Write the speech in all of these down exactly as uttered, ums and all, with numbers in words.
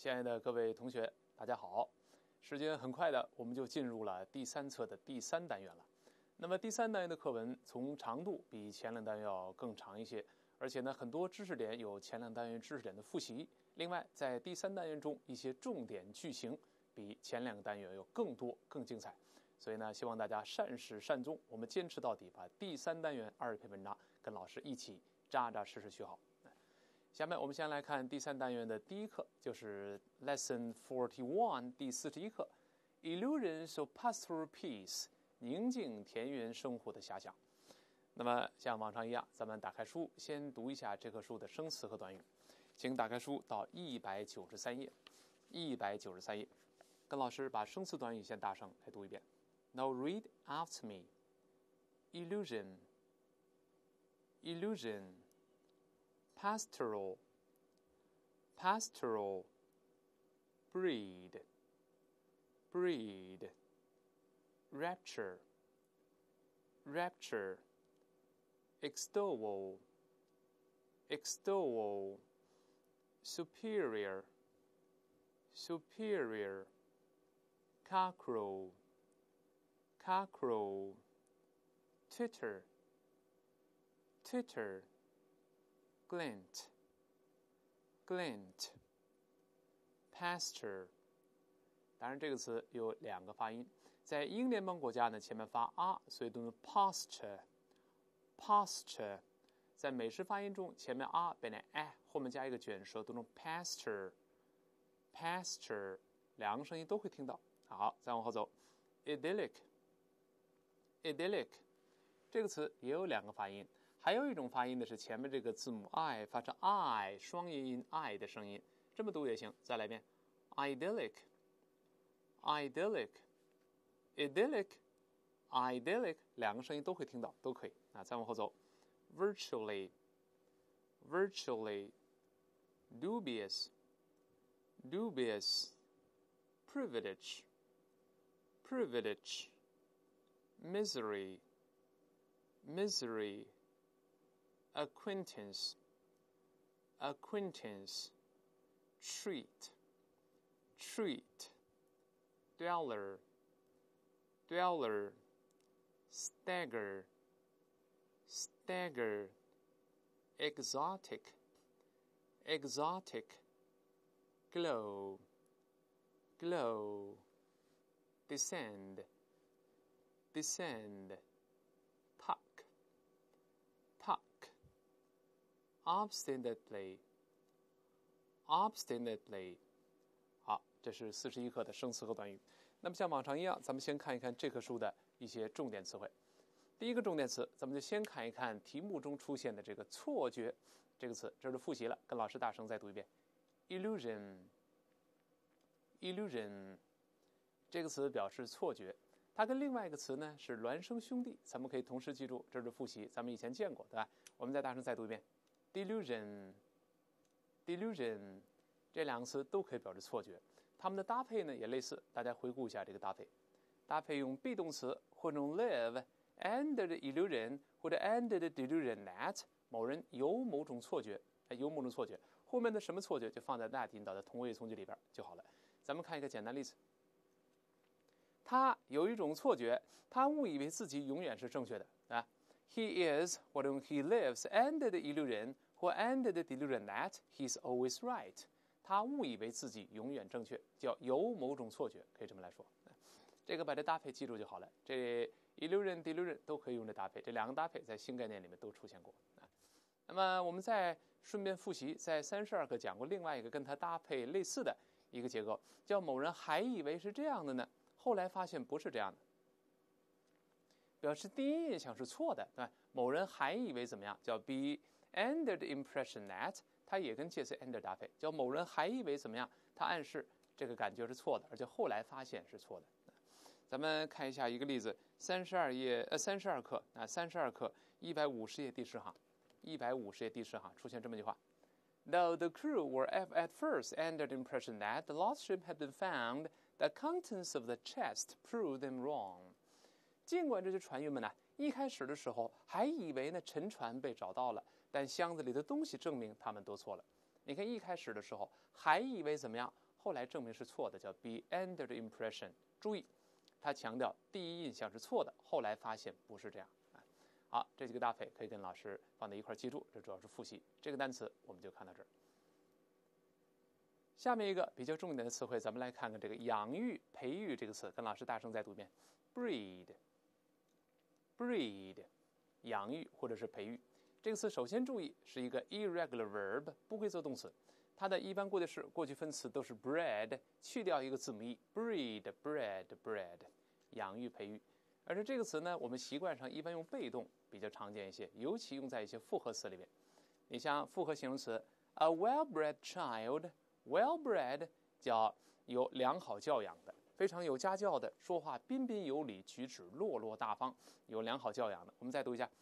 亲爱的各位同学，大家好！时间很快的，我们就进入了第三册的第三单元了。那么第三单元的课文从长度比前两单元要更长一些，而且呢，很多知识点有前两单元知识点的复习。另外，在第三单元中，一些重点句型比前两个单元有更多、更精彩。所以呢，希望大家善始善终，我们坚持到底，把第三单元二十篇文章跟老师一起扎扎实实学好。下面我们先来看第三单元的第一课，就是 Lesson forty-one 第四十一课 Illusions of Pastoral Peace 宁静田园生活的遐想。那么像往常一样，咱们打开书，先读一下这课书的生词和短语。请打开书到一百九十三页，一百九十三页，跟老师把生词短语先大声来读一遍。Now read after me. Illusion, illusion.Pastoral, pastoral, breed, breed, rapture, rapture, extol, extol, superior, superior, cockerel, cockerel, titter, titter.Glint, glint, pasture。当然，这个词有两个发音，在英联邦国家呢，前面发啊，所以读成 pasture, pasture。在美式发音中，前面啊变成哎，后面加一个卷舌，读成 pasture, pasture， 两个声音都会听到。好，再往后走 ，idyllic, idyllic， 这个词也有两个发音。还有一种发音的是前面这个字母 i 发成 i 双元音 i 的声音，这么读也行。再来一遍 idyllic, idyllic, idyllic, idyllic， 两个声音都会听到，都可以。啊，再往后走 virtually, virtually, dubious, dubious, privilege, privilege, misery, misery.Acquaintance, acquaintance, treat, treat, dweller, dweller, stagger, stagger, exotic, exotic, glow, glow, descend, descend, puck.Obstinately, obstinately， 好，这是四十一课的生词和短语。那么像往常一样，咱们先看一看这课书的一些重点词汇。第一个重点词，咱们就先看一看题目中出现的这个错觉这个词，这是复习了，跟老师大声再读一遍 illusion, illusion， 这个词表示错觉，它跟另外一个词呢是孪生兄弟，咱们可以同时记住，这是复习，咱们以前见过，对吧？我们再大声再读一遍Delusion, delusion， 这两个词都可以表示错觉，它们的搭配呢也类似，大家回顾一下这个搭配。搭配用 be 动词或者用 live under the illusion 或者 under the delusion that 某人有某种错觉，有某种错觉，后面的什么错觉就放在 that 引导的同位从句里边就好了。咱们看一个简单例子，他有一种错觉，他误以为自己永远是正确的啊。He is 或者 he lives under the illusion或 under the delusion that he's always right。他误以为自己永远正确，叫有某种错觉，可以这么来说。这个把这搭配记住就好了。这 illusion delusion 都可以用这搭配，这两个搭配在新概念里面都出现过。那么我们再顺便复习，在三十二课讲过另外一个跟它搭配类似的一个结构，叫某人还以为是这样的呢，后来发现不是这样的。表示第一印象是错的，对吧？某人还以为怎么样？叫 be under the impression that， 它也跟介词 under 搭配，叫某人还以为怎么样？它暗示这个感觉是错的，而且后来发现是错的。咱们看一下一个例子，三十二页呃三十二课啊，三十二课一百五十页第十行，一百五十页第十行出现这么一句话 ：Though the crew were at first under the impression that the lost ship had been found, the contents of the chest proved them wrong。尽管这些船员们呢，一开始的时候还以为呢沉船被找到了，但箱子里的东西证明他们都错了。你看一开始的时候还以为怎么样， 后来证明是错的，叫 be under the impression。注意，他强调第一印象是错的，后来发现不是这样。好，这几个搭配可以跟老师放在一块记住，这主要是复习。这个单词我们就看到这儿。下面一个比较重点的词汇，咱们来看看这个养育、培育这个词，跟老师大声再读一遍 ：breed。breed， 养育或者是培育。这个词首先注意是一个 irregular verb， 不规则动词。它的一般过去式、过去分词都是 bred， 去掉一个字母 e，breed，bred，bred， 养育、培育。而且这个词呢，我们习惯上一般用被动比较常见一些，尤其用在一些复合词里面。你像复合形容词 a well-bred child，well-bred 叫有良好教养的，非常有家教的，说话彬彬有礼，举止落落大方，有良好教养的。我们再读一下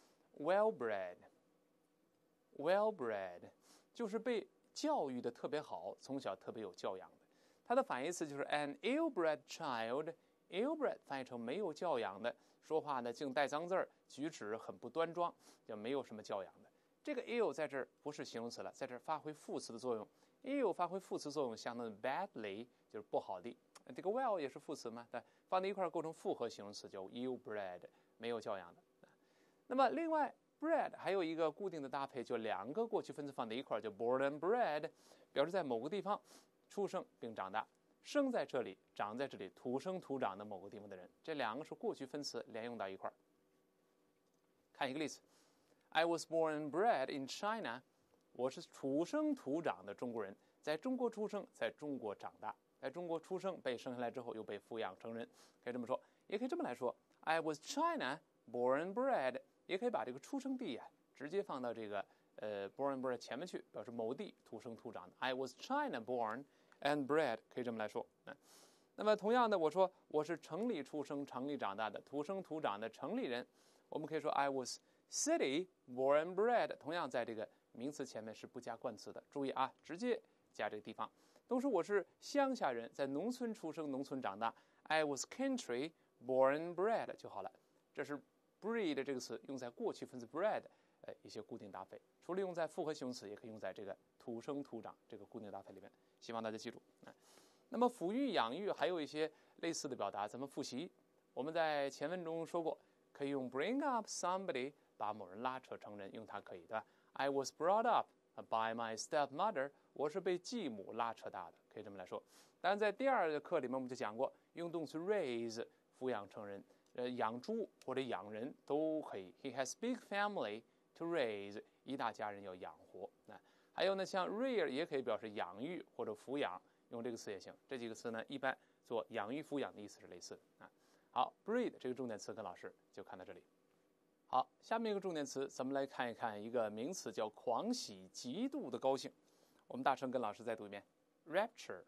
well-bred，well-bred 就是被教育的特别好，从小特别有教养的。它的反义词就是 an ill-bred child。ill-bred 翻译成没有教养的，说话呢净带脏字儿，举止很不端庄，就没有什么教养的。这个 ill 在这儿不是形容词了，在这儿发挥副词的作用。ill 发挥副词作用，相当于 badly 就是不好的。这个 well 也是副词嘛，对，放在一块构成复合形容词，叫 ill-bred， 没有教养的。那么另外 bred 还有一个固定的搭配，就两个过去分词放在一块，叫 born and bred， 表示在某个地方出生并长大。生在这里，长在这里，土生土长的某个地方的人，这两个是过去分词连用到一块儿。看一个例子 ：I was born and bred in China。我是土生土长的中国人，在中国出生，在中国长大，在中国出生，被生下来之后又被抚养成人，可以这么说，也可以这么来说 ：I was China born and bred。也可以把这个出生地啊直接放到这个呃 born and bred 前面去，表示某地土生土长的。I was China born。and bred 可以这么来说。那么同样的，我说我是城里出生、城里长大的土生土长的城里人，我们可以说 I was city born and bred。同样在这个名词前面是不加冠词的，注意啊，直接加这个地方。同时我是乡下人，在农村出生、农村长大 ，I was country born and bred 就好了。这是 breed 这个词用在过去分词 bred。呃，一些固定搭配，除了用在复合形容词，也可以用在这个土生土长这个固定搭配里面。希望大家记住。啊，那么抚育、养育还有一些类似的表达，咱们复习。我们在前文中说过，可以用 bring up somebody 把某人拉扯成人，用它可以，对吧 ？I was brought up by my stepmother。我是被继母拉扯大的，可以这么来说。当然，在第二个课里面我们就讲过，用动词 raise 抚养成人，呃，养猪或者养人都可以。He has big family。to raise 一大家人要养活。那还有呢，像 rear 也可以表示养育或者抚养，用这个词也行。这几个词呢，一般做养育抚养的意思是类似的啊。好 breed 这个重点词跟老师就看到这里。好，下面一个重点词，咱们来看一看一个名词，叫狂喜、极度的高兴。我们大声跟老师再读一遍 rapture。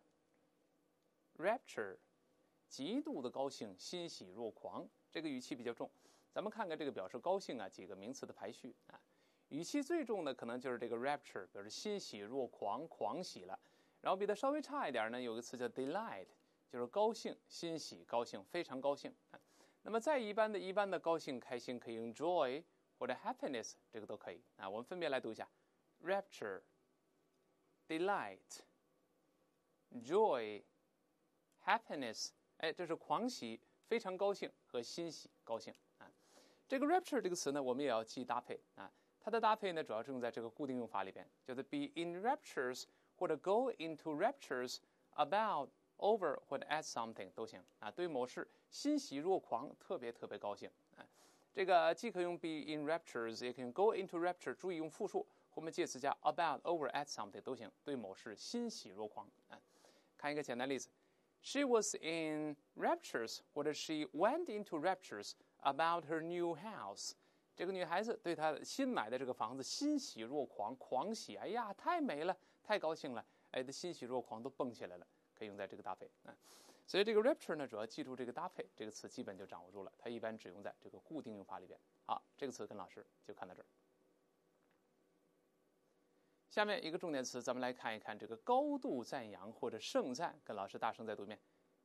rapture 极度的高兴，欣喜若狂，这个语气比较重。咱们看看这个表示高兴啊几个名词的排序啊，语气最重的可能就是这个 rapture， 表示欣喜若狂，狂喜了。然后比它稍微差一点呢，有个词叫 delight， 就是高兴、欣喜、高兴，非常高兴啊。那么再一般的一般的高兴、开心可以用 joy 或者 happiness， 这个都可以啊。我们分别来读一下 rapture、delight、joy、happiness， 哎，这是狂喜、非常高兴和欣喜、高兴啊。这个 rapture 这个词呢，我们也要记搭配啊。它的搭配呢，主要是用在这个固定用法里边，叫做 be in raptures 或者 go into raptures about over 或者 at something 都行啊。对某事欣喜若狂，特别特别高兴啊。这个既可以用 be in raptures， 也可以用 go into rapture， 注意用复数，后面介词加 about over at something 都行。对某事欣喜若狂啊。看一个简单例子 ，She was in raptures， 或者 she went into raptures。about her new house， 这个女孩子对她新买的这个房子欣喜若狂，狂喜，哎呀，太美了，太高兴了，哎，的欣喜若狂都蹦起来了，可以用在这个搭配啊。所以这个 rapture 呢，主要记住这个搭配，这个词基本就掌握住了，它一般只用在这个固定用法里边。好，这个词跟老师就看到这儿。下面一个重点词，咱们来看一看这个高度赞扬或者盛赞，跟老师大声再读一遍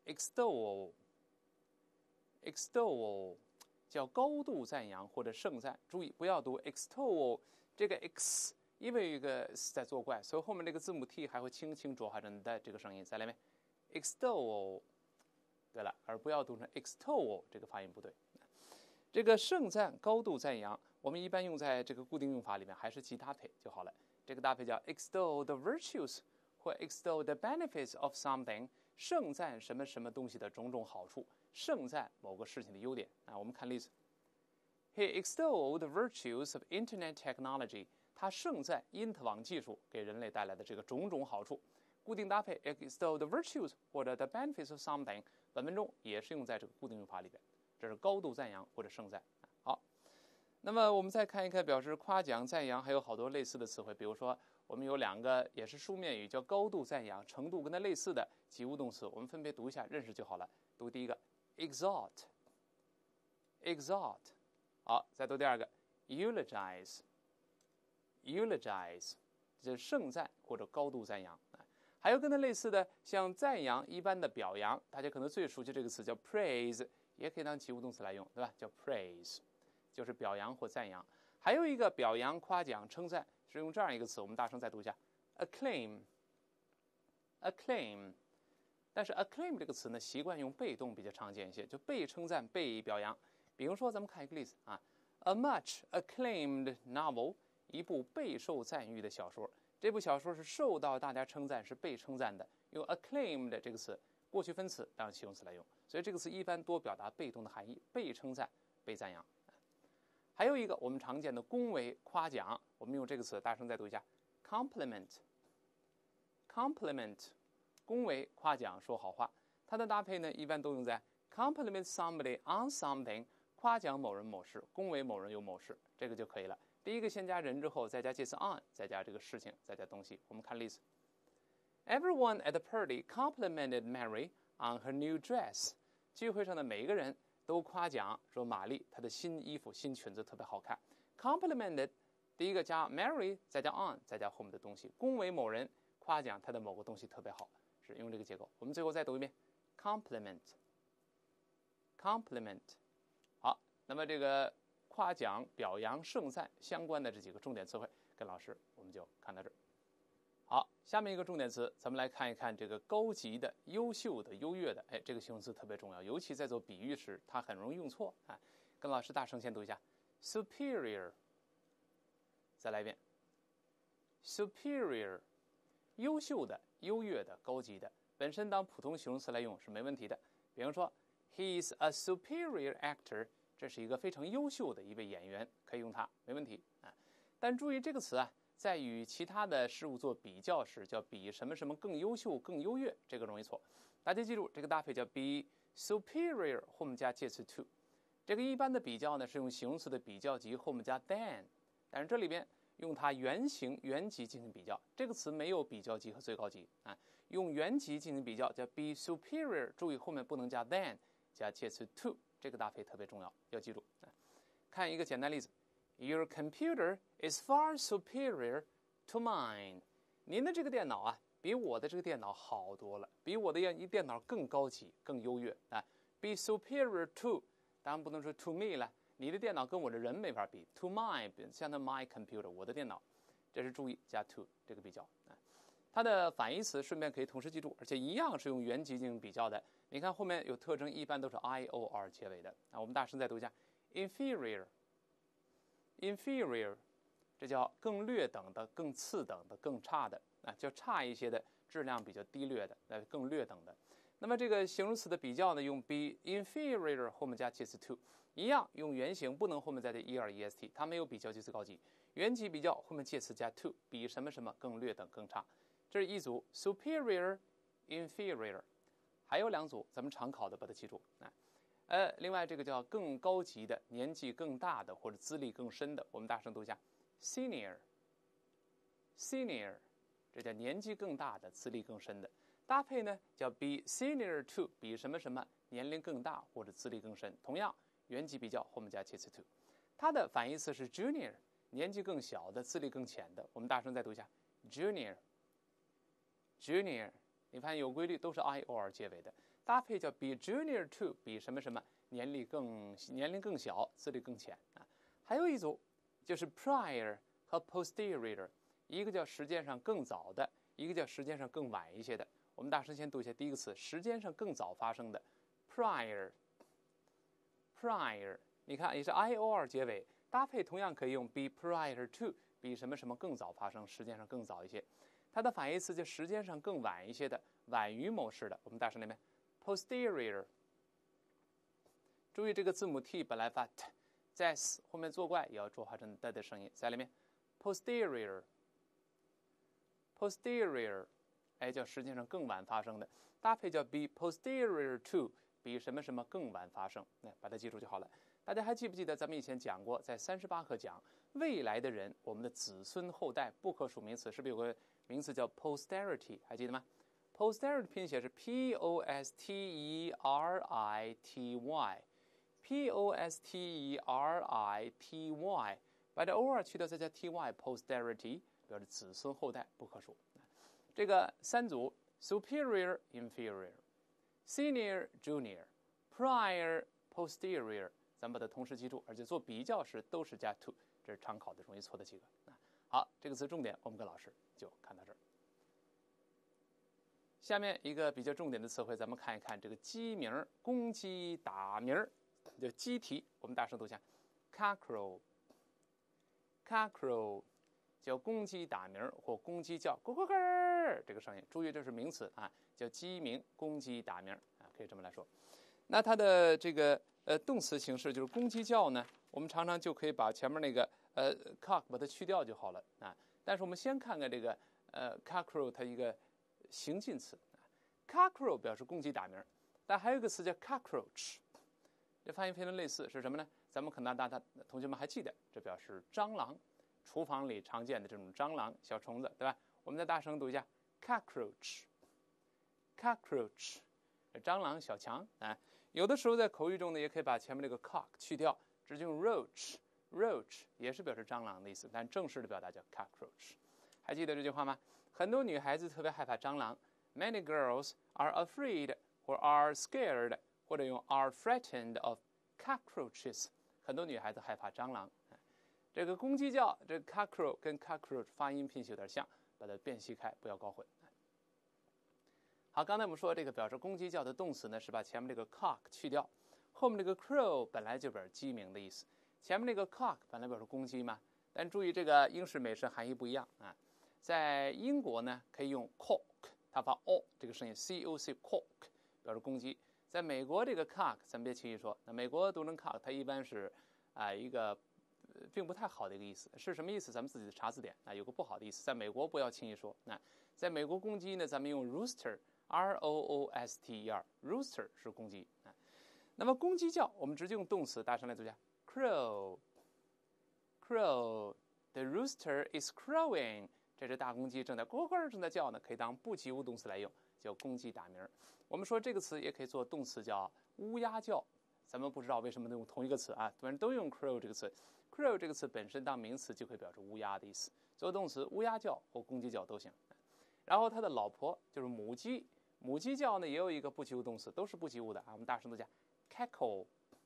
，extol，extol。叫高度赞扬或者盛赞，注意不要读 extol， 这个 x 因为有一个 s 在作怪，所以后面这个字母 t 还会轻轻浊化成的这个声音。再来一遍 extol。对了，而不要读成 extol， 这个发音不对。这个盛赞、高度赞扬，我们一般用在这个固定用法里面，还是其搭配就好了。这个搭配叫 extol the virtues 或 extol the benefits of something， 盛赞什么什么东西的种种好处，盛赞某个事情的优点。啊，我们看例子。He extolled the virtues of internet technology。他盛赞因特网技术给人类带来的这个种种好处。固定搭配 extol the virtues 或者 the benefits of something， 本文中也是用在这个固定用法里边，这是高度赞扬或者盛赞。好，那么我们再看一看表示夸奖、赞扬，还有好多类似的词汇，比如说我们有两个也是书面语，叫高度赞扬，程度跟它类似的及物动词，我们分别读一下，认识就好了。读第一个 exalt， exalt。好，再读第二个 eulogize， eulogize， 这是盛赞或者高度赞扬。还有跟它类似的，像赞扬一般的表扬，大家可能最熟悉这个词叫 praise， 也可以当及物动词来用，对吧？叫 praise， 就是表扬或赞扬。还有一个表扬、夸奖、称赞是用这样一个词，我们大声再读一下 acclaim， acclaim。但是 acclaim 这个词呢，习惯用被动比较常见一些，就被称赞、被表扬。比如说，咱们看一个例子啊 ，a much acclaimed novel， 一部备受赞誉的小说。这部小说是受到大家称赞，是被称赞的。用 acclaimed 这个词，过去分词当形容词来用，所以这个词一般多表达被动的含义，被称赞、被赞扬。还有一个我们常见的恭维、夸奖，我们用这个词，大声再读一下 compliment， compliment， 恭维、夸奖、说好话。它的搭配呢，一般都用在 compliment somebody on something， 夸奖某人某事，恭维某人有某事，这个就可以了。第一个先加人之后，再加介词 on， 再加这个事情，再加东西。我们看例子 ：Everyone at the party complimented Mary on her new dress。聚会上的每一个人都夸奖说玛丽她的新衣服、新裙子特别好看。Complimented， 第一个加 Mary， 再加 on， 再加后面的东西，恭维某人，夸奖他的某个东西特别好，是用这个结构。我们最后再读一遍 ：compliment，compliment。好，那么这个。夸奖、表扬、盛赞相关的这几个重点词汇，跟老师我们就看到这儿。好，下面一个重点词，咱们来看一看这个高级的、优秀的、优越的。哎，这个形容词特别重要，尤其在做比喻时，它很容易用错啊。跟老师大声先读一下 superior， 再来一遍 superior， 优秀的、优越的、高级的，本身当普通形容词来用是没问题的。比方说 ，He is a superior actor。这是一个非常优秀的一位演员，可以用它，没问题啊。但注意这个词啊，在与其他的事物做比较时，叫比什么什么更优秀、更优越，这个容易错。大家记住，这个搭配叫 be superior 后面加介词 to。这个一般的比较呢，是用形容词的比较级后面加 than， 但是这里边用它原形、原级进行比较。这个词没有比较级和最高级啊，用原级进行比较叫 be superior， 注意后面不能加 than， 加介词 to。这个搭配特别重要，要记住。看一个简单例子 ：Your computer is far superior to mine。您的这个电脑啊，比我的这个电脑好多了，比我的电脑更高级、更优越啊。Be superior to， 当然不能说 to me 了，你的电脑跟我的人没法比。To mine， 相当于 my computer， 我的电脑，这是注意加 to 这个比较啊。它的反义词顺便可以同时记住，而且一样是用原级进行比较的。你看后面有特征，一般都是 I O R 结尾的啊。我们大声再读一下 inferior， inferior， 这叫更略等的、更次等的、更差的啊，叫差一些的，质量比较低劣的，呃，更略等的。那么这个形容词的比较呢，用 be inferior 后面加介词 to， 一样用原形，不能后面再加 er est， 它没有比较级次高级。原级比较后面介词加 to， 比什么什么更略等、更差。这是一组 superior、inferior， 还有两组咱们常考的，把它记住啊。呃，另外这个叫更高级的、年纪更大的或者资历更深的，我们大声读一下 senior，senior， 这叫年纪更大的、资历更深的。搭配呢叫 be senior to， 比什么什么年龄更大或者资历更深。同样原级比较后面加介词 to。它的反义词是 junior， 年纪更小的、资历更浅的。我们大声再读一下 junior。Junior， 你发现有规律，都是 I O R 结尾的，搭配叫 be junior to， 比什么什么年龄更年龄更小，资历更浅啊。还有一组就是 prior 和 posterior， 一个叫时间上更早的，一个叫时间上更晚一些的。 我们大声先读一下第一个词，时间上更早发生的 prior prior， 你看也是 I O R 结尾，搭配同样可以用 be prior to， 比什么什么更早发生，时间上更早一些。它的反义词就时间上更晚一些的，晚于某事的。我们大声那边 posterior， 注意这个字母 T 本来发 T， 在 S 后面作怪也要浊化成的的声音，在里面 posterior posterior， 哎，叫时间上更晚发生的，搭配叫 be posterior to， 比什么什么更晚发生，哎，把它记住就好了。大家还记不记得咱们以前讲过，在三十八课讲未来的人，我们的子孙后代不可数名词，是不是有个名词叫 posterity， 还记得吗？ posterity 拼写是 P O S T E R I T Y P O S T E R I T Y， 把这 O R 去掉再加 T Y posterity， 表示子孙后代不可数。这个三组 superior inferior senior junior prior posterior， 咱们把它同时记住，而且做比较时都是加 to， 这是常考的容易错的几个。好，这个词重点我们跟老师就看到这儿。下面一个比较重点的词汇，咱们看一看这个鸡名、公鸡、打名，就鸡啼。我们大声读一下 cockerel cockerel， 叫公鸡打鸣或公鸡叫咕咕咕，这个声音，注意这是名词啊，叫鸡鸣、公鸡打鸣啊，可以这么来说。那它的这个呃动词形式就是公鸡叫呢，我们常常就可以把前面那个呃 cock 把它去掉就好了啊。但是我们先看看这个呃 cockerel 它一个形近词 ，cockerel 表示公鸡打鸣，但还有一个词叫 cockroach， 这发音非常类似，是什么呢？咱们可能大家同学们还记得，这表示蟑螂，厨房里常见的这种蟑螂小虫子，对吧？我们再大声读一下 cockroach cockroach， 蟑螂小强啊。有的时候在口语中呢，也可以把前面这个 cock 去掉，直接用 roach roach 也是表示蟑螂的意思，但正式的表达叫 cockroach。还记得这句话吗？很多女孩子特别害怕蟑螂 ，Many girls are afraid or are scared， 或者用 are frightened of cockroaches。很多女孩子害怕蟑螂。这个公鸡叫，这个 cockerel 跟 cockroach 发音拼写有点像，把它辨析开，不要搞混。好，刚才我们说这个表示公鸡叫的动词呢，是把前面这个 cock 去掉，后面这个 crow 本来就表示鸡鸣的意思，前面那个 cock 本来表示公鸡嘛，但注意这个英式美式含义不一样啊。在英国呢，可以用 cock， 它发 o 这个声音 c o c cock 表示公鸡。在美国这个 cock 咱们别轻易说，那美国读成 cock 它一般是啊、呃、一个、呃、并不太好的一个意思，是什么意思？咱们自己查字典啊，有个不好的意思，在美国不要轻易说。那在美国公鸡呢，咱们用 rooster R O O S T E R rooster 是公鸡啊。那么公鸡叫，我们直接用动词，大声来读一下 crow crow the rooster is crowing。这只大公鸡正在咕咕正在叫呢，可以当不及物动词来用，叫公鸡打鸣。我们说这个词也可以做动词，叫乌鸦叫。咱们不知道为什么用同一个词啊，反正都用 crow 这个词。crow 这个词本身当名词就可以表示乌鸦的意思，做动词乌鸦叫或公鸡叫都行。然后他的老婆就是母鸡，母鸡叫呢也有一个不及物动词，都是不及物的啊。我们大声都讲 cackle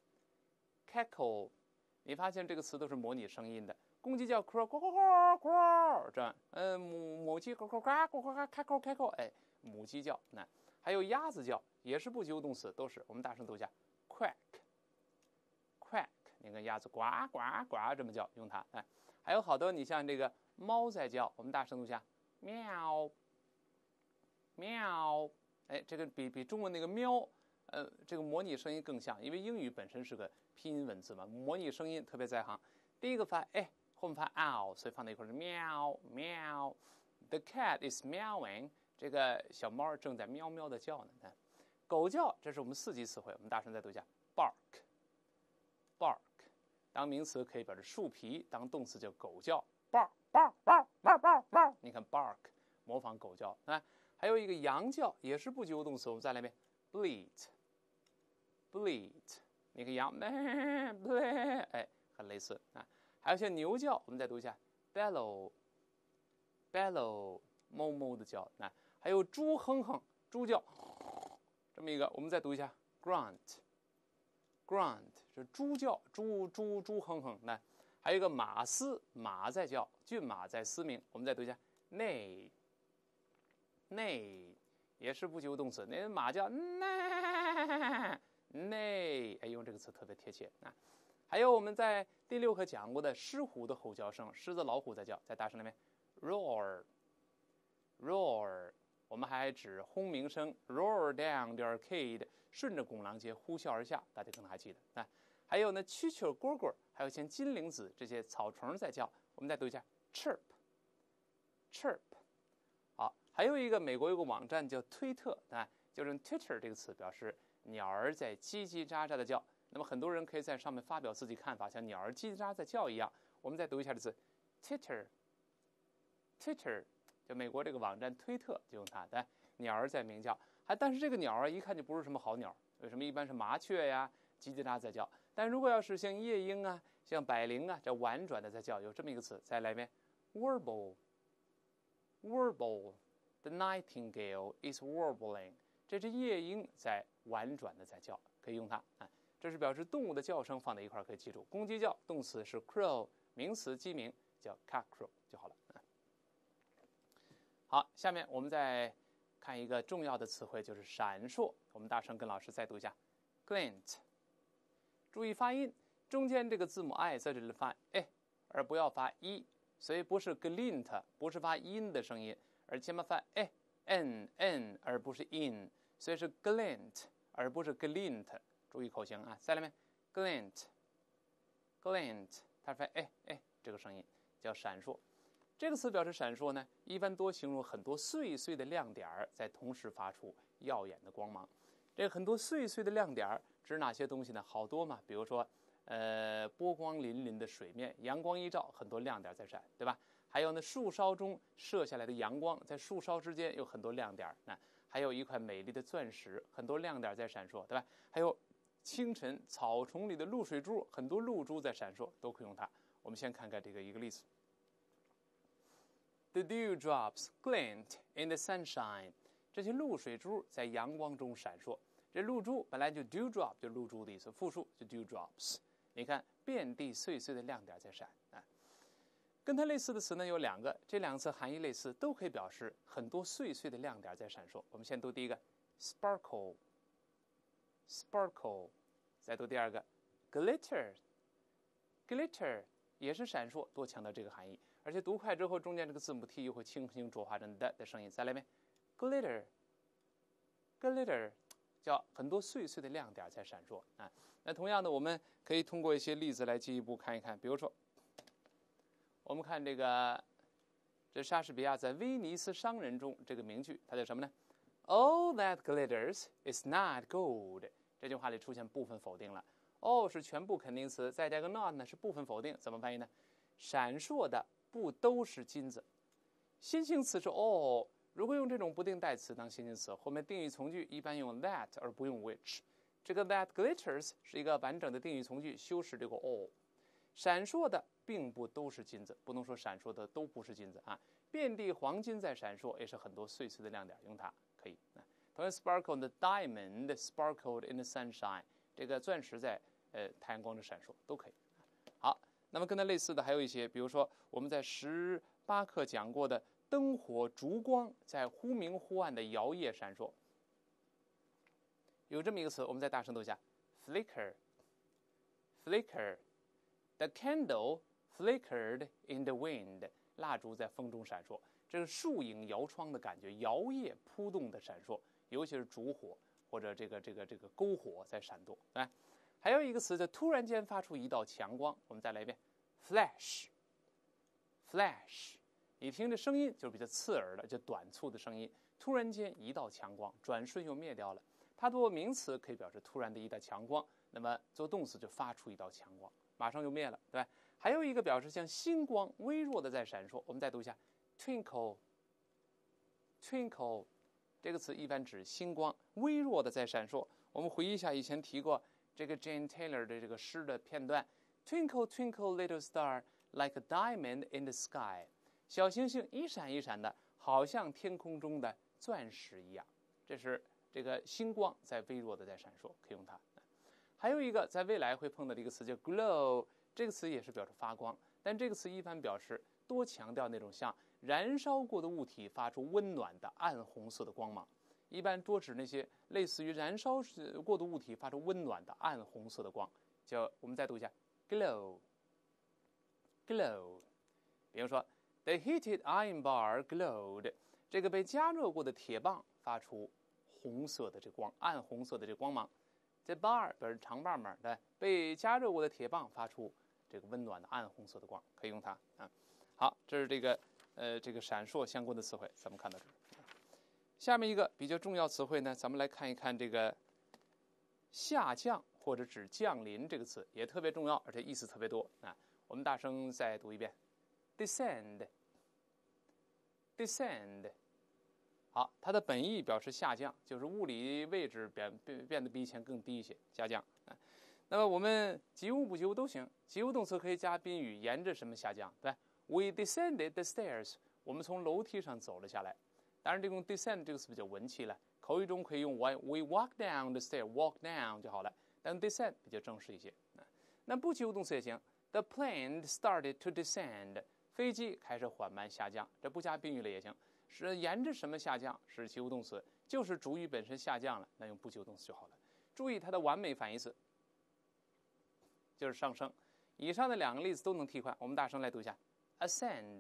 cackle， 你发现这个词都是模拟声音的。公鸡叫 crow 咕咕咕咕这样，呃母母鸡咕咕咕咕咕 cackle cackle， 哎，母鸡叫。那还有鸭子叫，也是不及物动词，都是我们大声读一下 quack quack， 你看鸭子呱呱呱这么叫，用它。哎，还有好多你像这个猫在叫，我们大声读一下喵喵，哎，这个比比中文那个喵，呃，这个模拟声音更像，因为英语本身是个拼音文字嘛，模拟声音特别在行。第一个发哎，后面发 ow， 所以放在一块是喵喵。The cat is meowing， 这个小猫正在喵喵的叫呢。狗叫，这是我们四级词汇，我们大声再读一下 bark bark， 当名词可以表示树皮，当动词叫狗叫 bark bark bark bark bark bark， 你看 bark 模仿狗叫啊。还有一个羊叫，也是不及物动词，我们再来一遍 bleat bleat， 你看羊哎，很类似啊。还有像牛叫，我们再读一下 bellow bellow， 哞哞的叫啊。还有猪哼哼，猪叫这么一个，我们再读一下 grunt grunt 是猪叫，猪猪猪哼哼。那还有一个马嘶，马在叫，骏马在嘶鸣，我们再读一下 neigh neigh， 也是不及物动词。那马叫nay nay，哎，用这个词特别贴切啊。还有我们在第六课讲过的狮虎的吼叫声，狮子、老虎在叫，在大声里面 roar roar。我们还指轰鸣声 roar down the arcade， 顺着拱廊街呼啸而下，大家可能还记得啊。还有呢，蛐蛐、蝈蝈，还有像金铃子这些草虫在叫，我们再读一下 chirp chirp。好，还有一个美国有个网站叫推特啊，就是用 Twitter 这个词表示鸟儿在叽叽喳喳的叫。那么很多人可以在上面发表自己看法，像鸟儿叽叽喳喳在叫一样。我们再读一下这字 Twitter Twitter， 就美国这个网站推特就用它的鸟儿在鸣叫。还但是这个鸟儿一看就不是什么好鸟，为什么？一般是麻雀呀叽叽喳喳在叫。但如果要是像夜莺啊、像百灵啊，这婉转的在叫，有这么一个词，再来一遍 warble warble。The nightingale is warbling， 这只夜莺在婉转的在叫，可以用它啊。这是表示动物的叫声，放在一块可以记住。公鸡叫，动词是 crow， 名词鸡鸣叫 cockcrow 就好了。好，下面我们再看一个重要的词汇，就是闪烁。我们大声跟老师再读一下 glint。注意发音，中间这个字母 i 在这里发哎，而不要发一，所以不是 glint， 不是发音的声音。而前面发 e n n 而不是 in， 所以是 glint 而不是 glint， 注意口型啊。再来一遍 glint glint， 它发 e e 这个声音叫闪烁。这个词表示闪烁呢，一般多形容很多碎碎的亮点在同时发出耀眼的光芒。这个很多碎碎的亮点指哪些东西呢？好多嘛，比如说呃波光粼粼的水面，阳光一照，很多亮点在闪，对吧？还有呢，树梢中射下来的阳光，在树梢之间有很多亮点啊。还有一块美丽的钻石，很多亮点在闪烁，对吧？还有清晨草丛里的露水珠，很多露珠在闪烁，都可以用它。我们先看看这个一个例子 ：The dewdrops glint in the sunshine。这些露水珠在阳光中闪烁。这露珠本来就 dewdrop 就露珠的意思，复数就 dewdrops。你看，遍地碎碎的亮点在闪啊。跟它类似的词呢有两个，这两个词含义类似，都可以表示很多碎碎的亮点在闪烁。我们先读第一个 sparkle sparkle， 再读第二个 glitter glitter， 也是闪烁，多强调这个含义。而且读快之后，中间这个字母 t 又会轻轻浊化成的的声音。再来一遍 glitter glitter， 叫很多碎碎的亮点在闪烁啊。那同样的，我们可以通过一些例子来进一步看一看，比如说我们看这个，这莎士比亚在《威尼斯商人》中这个名句，它叫什么呢 ？All that glitters is not gold。这句话里出现部分否定了 ，all 是全部肯定词，再加个 not 呢是部分否定，怎么翻译呢？闪烁的不都是金子。先行词是 all， 如果用这种不定代词当先行词，后面定语从句一般用 that 而不用 which。这个 that glitters 是一个完整的定语从句，修饰这个 all。闪烁的并不都是金子，不能说闪烁的都不是金子啊。遍地黄金在闪烁，也是很多碎碎的亮点，用它可以。同样 ，sparkle the diamond sparkled in the sunshine， 这个钻石在呃太阳光中闪烁，都可以。好，那么跟它类似的还有一些，比如说我们在十八课讲过的灯火烛光在忽明忽暗的摇曳闪烁，有这么一个词，我们再大声读一下 ：flicker flicker。The candle flickered in the wind， 蜡烛在风中闪烁，这是树影摇窗的感觉，摇曳扑动的闪烁，尤其是烛火或者这个这个这个篝火在闪动。哎，还有一个词叫突然间发出一道强光，我们再来一遍 ，flash flash。你听这声音就是比较刺耳的，就短促的声音，突然间一道强光，转瞬又灭掉了。它作为名词可以表示突然的一道强光，那么做动词就发出一道强光。马上就灭了，对吧？还有一个表示像星光微弱的在闪烁，我们再读一下 twinkle twinkle， 这个词一般指星光微弱的在闪烁。我们回忆一下以前提过这个 Jane Taylor 的这个诗的片段 Twinkle twinkle little star like a diamond in the sky， 小星星一闪一闪的，好像天空中的钻石一样。这是这个星光在微弱的在闪烁，可以用它。还有一个在未来会碰到的一个词叫 glow， 这个词也是表示发光，但这个词一般表示多强调那种像燃烧过的物体发出温暖的暗红色的光芒。 一般多指那些类似于燃烧过的物体发出温暖的暗红色的光，叫我们再读一下 glow glow。 比如说 The heated iron bar glowed， 这个被加热过的铁棒发出红色的这光，暗红色的这光芒。这 bar 表示长棒棒的，被加热过的铁棒发出这个温暖的暗红色的光，可以用它啊。好，这是这个呃这个闪烁相关的词汇，咱们看到这儿。下面一个比较重要词汇呢，咱们来看一看这个下降或者指降临这个词，也特别重要，而且意思特别多啊。我们大声再读一遍 ，descend descend。好，它的本意表示下降，就是物理位置变变变得比以前更低一些，下降啊。那么我们及物不及物都行，及物动词可以加宾语，沿着什么下降？对吧 ？We descended the stairs， 我们从楼梯上走了下来。当然，这个 descend 这个词比较文气了，口语中可以用 we walk down the stair，walk down 就好了。但 descend 比较正式一些。那不及物动词也行 ，The plane started to descend， 飞机开始缓慢下降，这不加宾语了也行。是沿着什么下降是及物动词，就是主语本身下降了，那用不及物动词就好了。注意它的完美反义词就是上升。以上的两个例子都能替换，我们大声来读一下 ascend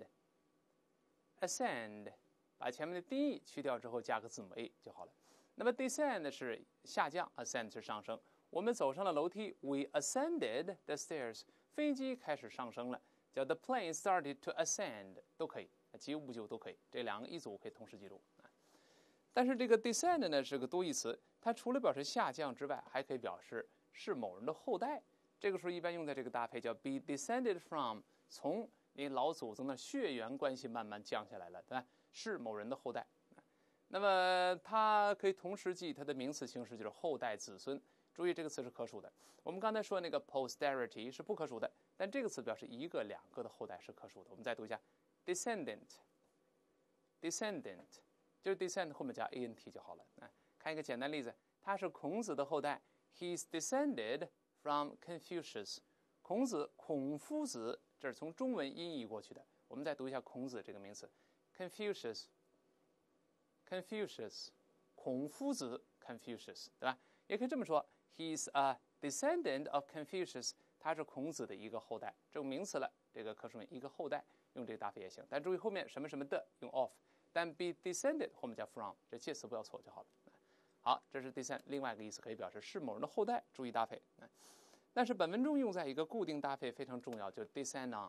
ascend， 把前面的低音去掉之后加个字母 a 就好了。那么 descend 是下降， ascend 是上升。我们走上了楼梯 we ascended the stairs， 飞机开始上升了，叫 the plane started to ascend 都可以，及物不及物都可以，这两个一组可以同时记住。但是这个 descend 呢是个多义词，它除了表示下降之外，还可以表示是某人的后代。这个时候一般用在这个搭配叫 be descended from， 从你老祖宗的血缘关系慢慢降下来了，对吧？是某人的后代。那么它可以同时记它的名词形式，就是后代子孙。注意这个词是可数的。我们刚才说那个 posterity 是不可数的，但这个词表示一个两个的后代是可数的。我们再读一下 descendant descendant， 就是 descend 后面加 ant 就好了。看一个简单例子，他是孔子的后代 ，He's descended from Confucius。孔子，孔夫子，这是从中文音译过去的。我们再读一下孔子这个名词 ，Confucius Confucius， 孔夫子 Confucius， 对吧？也可以这么说 ，He's a descendant of Confucius， 他是孔子的一个后代，这种名词了，这个可数名一个后代，用这个搭配也行。但注意后面什么什么的用 of， 但 be descended 后面加 from， 这介词不要错就好了。好，这是 descend 另外一个意思，可以表示是某人的后代，注意搭配。但是本文中用在一个固定搭配非常重要，就是 descend on。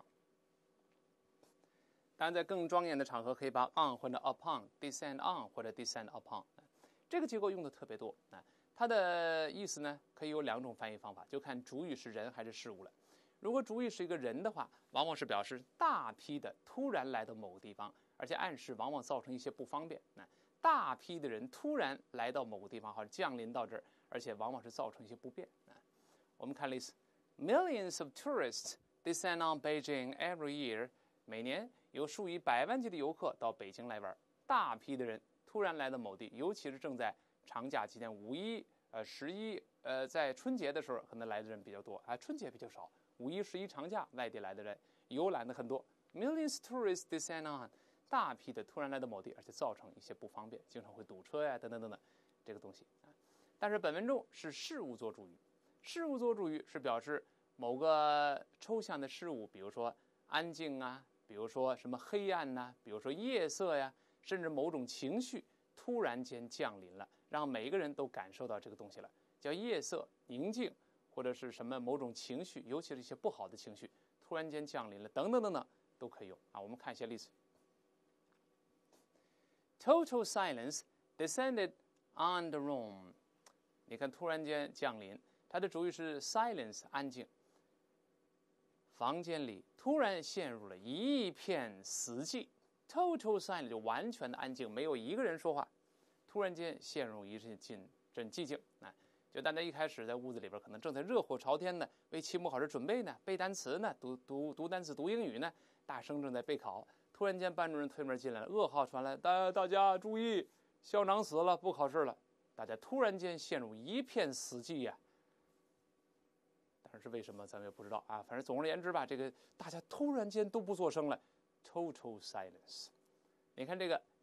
当然，在更庄严的场合，可以把 on 换成 upon，descend on 或者 descend upon。这个结构用的特别多啊。它的意思呢，可以有两种翻译方法，就看主语是人还是事物了。如果主语是一个人的话，往往是表示大批的突然来到某个地方，而且暗示往往造成一些不方便。大批的人突然来到某个地方，或者降临到这儿，而且往往是造成一些不便。我们看例子 ，Millions of tourists descend on Beijing every year。每年有数以百万计的游客到北京来玩。大批的人突然来到某地，尤其是正在长假期间，五一、呃十一，呃在春节的时候，可能来的人比较多啊，春节比较少。五一、十一长假，外地来的人游览的很多。Millions tourists descend on， 大批的突然来到某地，而且造成一些不方便，经常会堵车呀，等等等等，这个东西啊。但是本文中是事物做主语，事物做主语是表示某个抽象的事物，比如说安静啊，比如说什么黑暗呐、啊，比如说夜色呀，甚至某种情绪突然间降临了，让每一个人都感受到这个东西了，叫夜色、宁静，或者是什么某种情绪，尤其是一些不好的情绪突然间降临了，等等等等，都可以用啊。我们看一些例子。Total silence descended on the room。你看，突然间降临，它的主语是 silence， 安静。房间里突然陷入了一片死寂 ，total silence 就完全的安静，没有一个人说话。突然间陷入一阵阵寂静啊！就大家一开始在屋子里边，可能正在热火朝天呢，为期末考试准备呢，背单词呢，读读读单词、读英语呢，大声正在备考。突然间，班主任推门进来了，噩耗传来，大大家注意，校长死了，不考试了。大家突然间陷入一片死寂呀、啊。但是为什么咱们也不知道啊。反正总而言之吧，这个大家突然间都不作声了 ，total silence。你看这个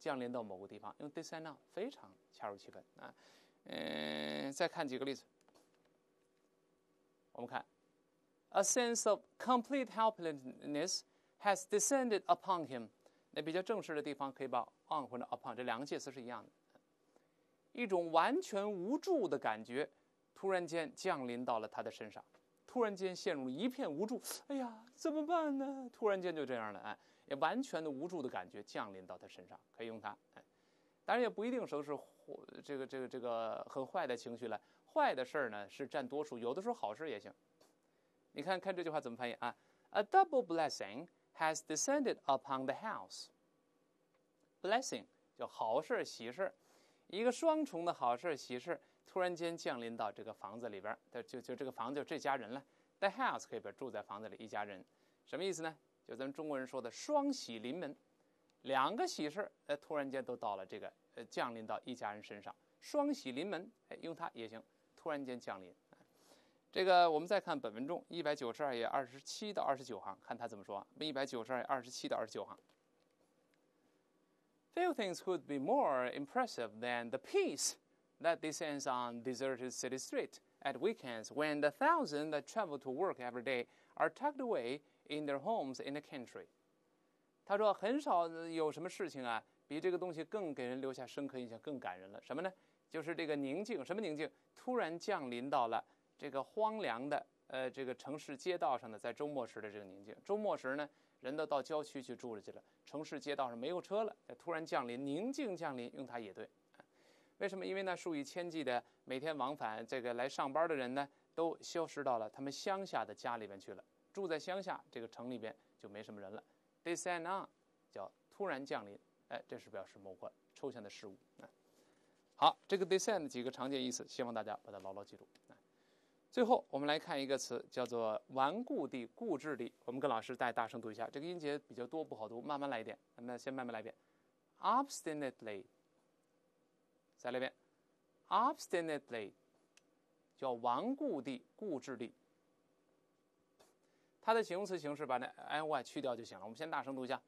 降临到某个地方，用 descend on 非常恰如其分啊。嗯，再看几个例子，我们看 ，a sense of complete helplessness has descended upon him。那比较正式的地方可以把 on 或者 upon 这两个介词是一样的，一种完全无助的感觉突然间降临到了他的身上，突然间陷入一片无助，哎呀，怎么办呢？突然间就这样了，哎，也完全的无助的感觉降临到他身上，可以用它。哎，当然也不一定说是这个这个这个很坏的情绪了，坏的事儿呢是占多数，有的时候好事也行。你看看这句话怎么翻译啊 ？A double blessing has descended upon the house. Blessing 叫好事喜事，一个双重的好事喜事突然间降临到这个房子里边，就就这个房子就这家人了。The house 可以表住在房子里一家人，什么意思呢？就咱们中国人说的双喜临门，两个喜事呃突然间都到了这个呃降临到一家人身上，双喜临门，哎，用它也行，突然间降临。这个我们再看本文中一百九十二页二十七到二十九行，看他怎么说。一百九十二页二十七到二十九行。Few things could be more impressive than the peace that descends on deserted city street at weekends when the thousands that travel to work every day are tucked away in their homes in the country. 他说很少有什么事情啊，比这个东西更给人留下深刻印象、更感人了。什么呢？就是这个宁静，什么宁静？突然降临到了这个荒凉的呃这个城市街道上的，在周末时的这个宁静。周末时呢，人都到郊区去住了去了，城市街道上没有车了，突然降临，宁静降临，用它也对。为什么？因为呢，数以千计的每天往返这个来上班的人呢，都消失到了他们乡下的家里边去了。住在乡下，这个城里边就没什么人了。Descend on 叫突然降临，哎，这是表示某个抽象的事物。好，这个 descend 几个常见意思，希望大家把它牢牢记住。最后，我们来看一个词，叫做顽固地、固执地。我们跟老师再大声读一下，这个音节比较多，不好读，慢慢来一遍。咱们先慢慢来一遍 ，obstinately。再来一遍 ，obstinately， 叫顽固地、固执地。它的形容词形式把那 ny 去掉就行了。我们先大声读一下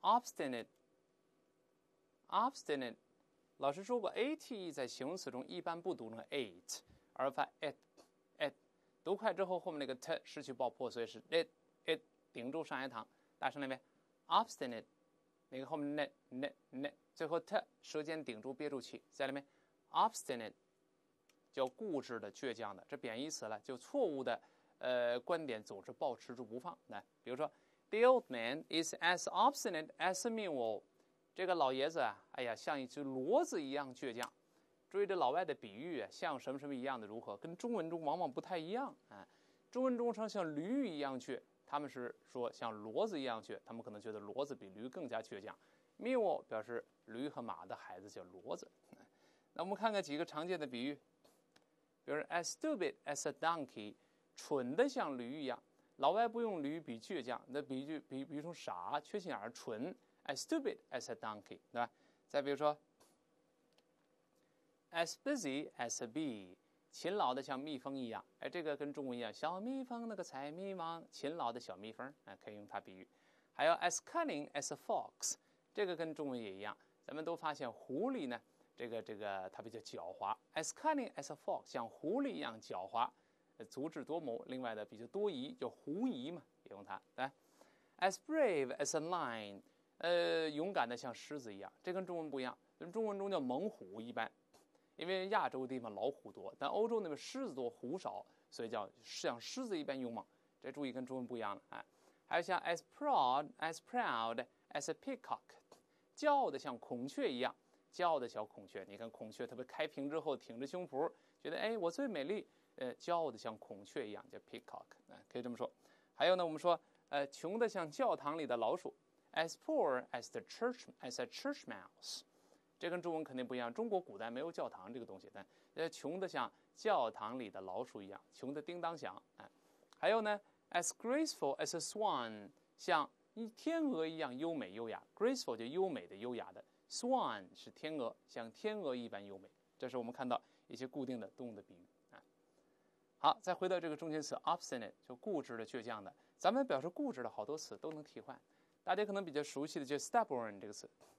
，obstinate，obstinate。老师说过 ，ate 在形容词中一般不读成 ate， 而发 it。读快之后，后面那个 t 失去爆破，所以是 it it 顶住上一堂，大声来一遍 obstinate， 那个后面 net net net， 最后 t 舌尖顶住憋住气，再来一遍 obstinate， 叫固执的、倔强的，这贬义词了，就错误的呃观点总是保持住不放。来，比如说 the old man is as obstinate as a mule， 这个老爷子啊，哎呀，像一只骡子一样倔强。注意这老外的比喻啊，像什么什么一样的如何，跟中文中往往不太一样啊。中文中称像驴一样倔，他们是说像骡子一样倔，他们可能觉得骡子比驴更加倔强。mule 表示驴和马的孩子叫骡子。那我们看看几个常见的比喻，比如 as stupid as a donkey， 蠢的像驴一样。老外不用驴比倔强，那比喻比比喻成傻、缺心眼儿、蠢 ，as stupid as a donkey， 对吧？再比如说。as busy as a bee， 勤劳的像蜜蜂一样，哎，这个跟中文一样，小蜜蜂那个采蜜忙，勤劳的小蜜蜂，哎，可以用它比喻。还有 as cunning as a fox， 这个跟中文也一样，咱们都发现狐狸呢，这个这个它比较狡猾 ，as cunning as a fox， 像狐狸一样狡猾，足智多谋。另外的比较多疑，叫狐疑嘛，也用它。来 ，as brave as a lion， 呃，勇敢的像狮子一样，这跟中文不一样，跟中文中叫猛虎一般。因为亚洲地方老虎多，但欧洲那边狮子多虎少，所以叫像狮子一般勇猛。这注意跟中文不一样了啊。还有像 as proud as proud as a peacock， 骄傲的像孔雀一样，骄傲的小孔雀。你看孔雀特别开屏之后挺着胸脯，觉得哎我最美丽，呃骄傲的像孔雀一样叫 peacock， 啊可以这么说。还有呢我们说呃穷的像教堂里的老鼠 as poor as the church as a church mouse。这跟中文肯定不一样，中国古代没有教堂这个东西，但呃穷的像教堂里的老鼠一样，穷的叮当响。哎，还有呢 ，as graceful as a swan， 像天鹅一样优美优雅 ，graceful 就优美的优雅的 ，swan 是天鹅，像天鹅一般优美。这是我们看到一些固定的动物的比喻啊。好，再回到这个中间词 obstinate， 就固执的、倔强的。咱们表示固执的好多词都能替换，大家可能比较熟悉的就是 stubborn 这个词。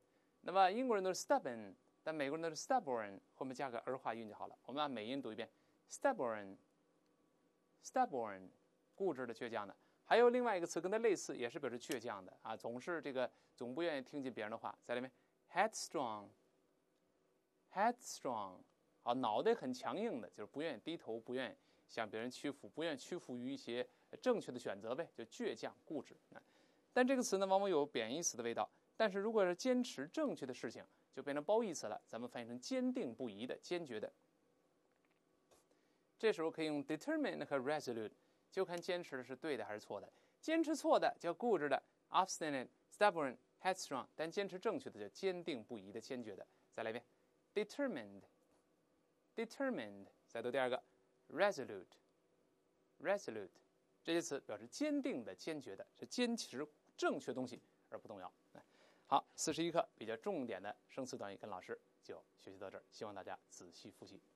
那么英国人都是 stubborn， 但美国人都是 stubborn， 后面加个儿化音就好了。我们按美音读一遍 stubborn，stubborn， 固执的、倔强的。还有另外一个词跟它类似，也是表示倔强的啊，总是这个总不愿意听进别人的话。在里面 headstrong，headstrong， 啊，脑袋很强硬的，就是不愿意低头，不愿意向别人屈服，不愿意屈服于一些正确的选择呗，就倔强固执。但这个词呢，往往有贬义词的味道。但是如果是坚持正确的事情，就变成褒义词了。咱们翻译成坚定不移的、坚决的。这时候可以用 determined 和 resolute， 就看坚持的是对的还是错的。坚持错的叫固执的 obstinate、stubborn、headstrong， 但坚持正确的叫坚定不移的、坚决的。再来一遍 determined，determined， 再读第二个 resolute，resolute， 这些词表示坚定的、坚决的，是坚持正确东西而不动摇。好，四十一课比较重点的生词短语跟老师就学习到这儿，希望大家仔细复习。